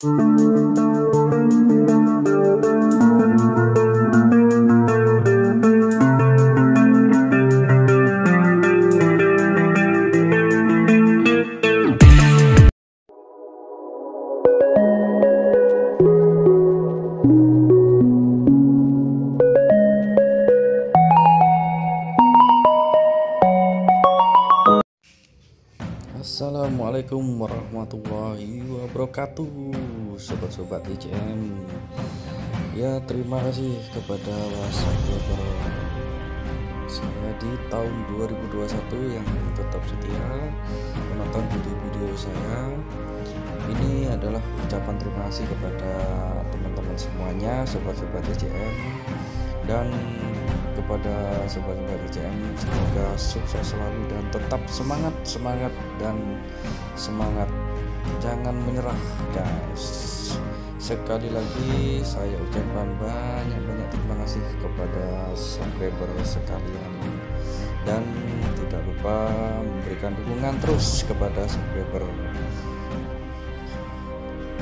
Assalamualaikum warahmatullahi wabarakatuh, sobat-sobat ICM. Ya, terima kasih kepada subscriber saya di tahun 2021 yang tetap setia menonton video-video saya. Ini adalah ucapan terima kasih kepada teman-teman semuanya, sobat-sobat ICM, dan kepada sobat-sobat ICM, semoga sukses selalu dan tetap semangat dan semangat, jangan menyerah guys. Sekali lagi saya ucapkan banyak terima kasih kepada subscriber sekalian, dan tidak lupa memberikan dukungan terus kepada subscriber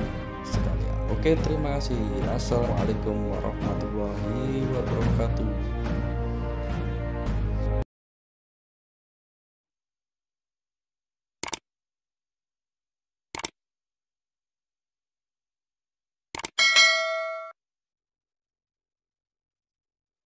sekalian. Oke, terima kasih. Assalamualaikum warahmatullahi wabarakatuh.